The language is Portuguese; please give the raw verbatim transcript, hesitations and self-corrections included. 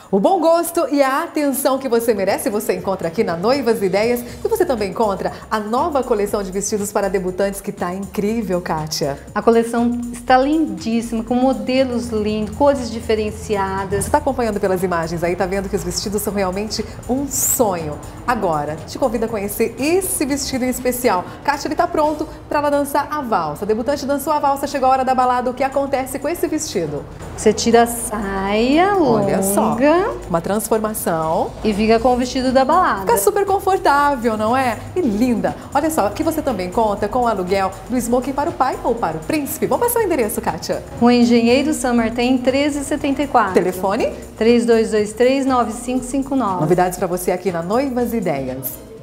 O bom gosto e a atenção que você merece você encontra aqui na Noivas Ideias, e você também encontra a nova coleção de vestidos para debutantes que está incrível, Kátia. A coleção está lindíssima, com modelos lindos, cores diferenciadas. Você está acompanhando pelas imagens aí, tá vendo que os vestidos são realmente um sonho. Agora, te convido a conhecer esse vestido em especial. Kátia, ele está pronto para ela dançar a valsa. A debutante dançou a valsa, chegou a hora da balada. O que acontece com esse vestido? Você tira a saia longa. Olha só. Uma transformação. E fica com o vestido da balada. Fica super confortável, não é? E linda. Olha só, aqui você também conta com o aluguel do smoking para o pai ou para o príncipe. Vamos passar o endereço, Kátia. O Engenheiro São Martin, treze setenta e quatro. Telefone? três dois dois três, nove cinco cinco nove. Novidades para você aqui na Noivas Ideias.